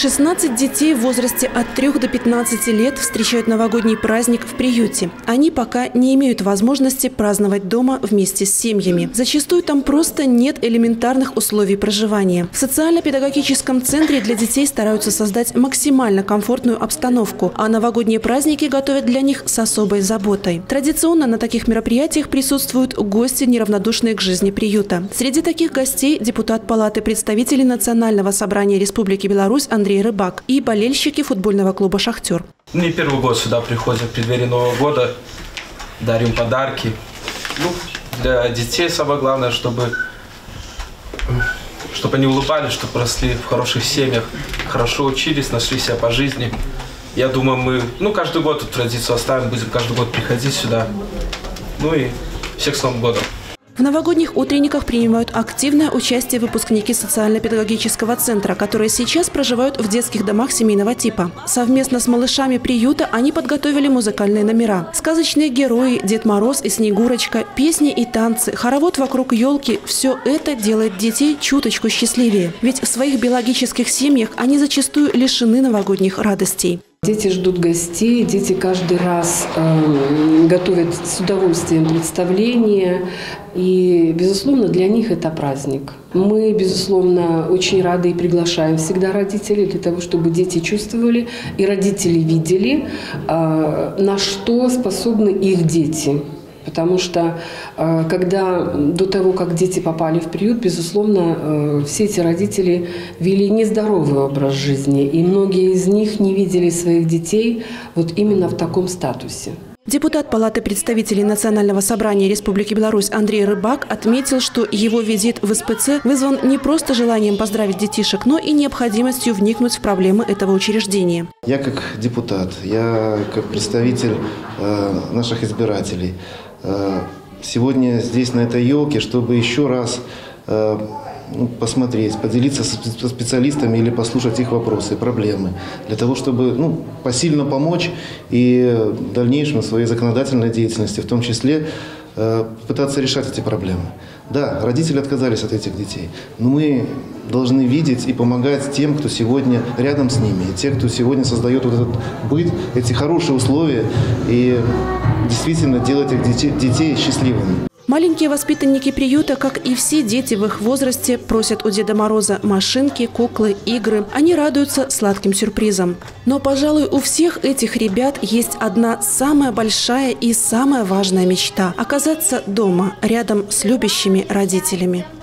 16 детей в возрасте от 3 до 15 лет встречают новогодний праздник в приюте. Они пока не имеют возможности праздновать дома вместе с семьями. Зачастую там просто нет элементарных условий проживания. В социально-педагогическом центре для детей стараются создать максимально комфортную обстановку, а новогодние праздники готовят для них с особой заботой. Традиционно на таких мероприятиях присутствуют гости, неравнодушные к жизни приюта. Среди таких гостей депутат Палаты представителей Национального собрания Республики Беларусь Андрей Рыбак и болельщики футбольного клуба «Шахтер». Не первый год сюда приходят в преддверии Нового года, дарим подарки. Для детей самое главное, чтобы они улыбались, чтобы росли в хороших семьях, хорошо учились, нашли себя по жизни. Я думаю, мы каждый год эту традицию оставим, будем каждый год приходить сюда. И всех с Новым годом! В новогодних утренниках принимают активное участие выпускники социально-педагогического центра, которые сейчас проживают в детских домах семейного типа. Совместно с малышами приюта они подготовили музыкальные номера. Сказочные герои, Дед Мороз и Снегурочка, песни и танцы, хоровод вокруг елки – все это делает детей чуточку счастливее. Ведь в своих биологических семьях они зачастую лишены новогодних радостей. Дети ждут гостей, дети каждый раз готовят с удовольствием представления. И, безусловно, для них это праздник. Мы, безусловно, очень рады и приглашаем всегда родителей для того, чтобы дети чувствовали и родители видели, на что способны их дети. Потому что до того, как дети попали в приют, безусловно, все эти родители вели нездоровый образ жизни. И многие из них не видели своих детей вот именно в таком статусе. Депутат Палаты представителей Национального собрания Республики Беларусь Андрей Рыбак отметил, что его визит в СПЦ вызван не просто желанием поздравить детишек, но и необходимостью вникнуть в проблемы этого учреждения. Я как депутат, я как представитель наших избирателей сегодня здесь, на этой елке, чтобы еще раз посмотреть, поделиться со специалистами или послушать их вопросы, проблемы, для того, чтобы посильно помочь и в дальнейшем своей законодательной деятельности, в том числе, пытаться решать эти проблемы. Да, родители отказались от этих детей, но мы должны видеть и помогать тем, кто сегодня рядом с ними, и те, кто сегодня создает вот этот быт, эти хорошие условия, и действительно делать их детей счастливыми. Маленькие воспитанники приюта, как и все дети в их возрасте, просят у Деда Мороза машинки, куклы, игры. Они радуются сладким сюрпризам. Но, пожалуй, у всех этих ребят есть одна самая большая и самая важная мечта – оказаться дома, рядом с любящими родителями.